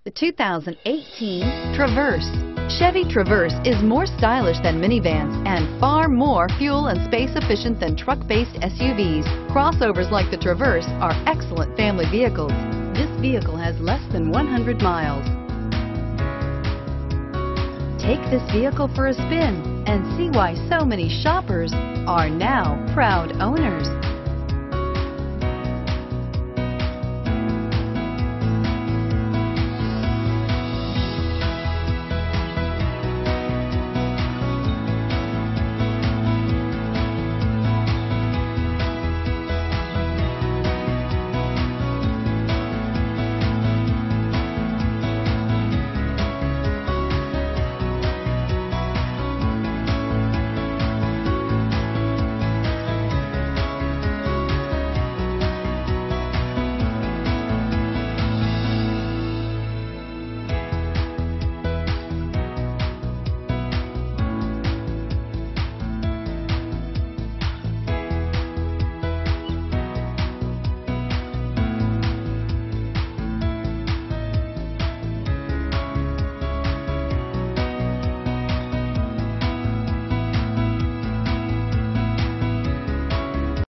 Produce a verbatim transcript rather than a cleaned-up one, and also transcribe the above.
The two thousand eighteen Traverse. Chevy Traverse is more stylish than minivans and far more fuel and space efficient than truck-based S U Vs. Crossovers like the Traverse are excellent family vehicles. This vehicle has less than one hundred miles. Take this vehicle for a spin and see why so many shoppers are now proud owners.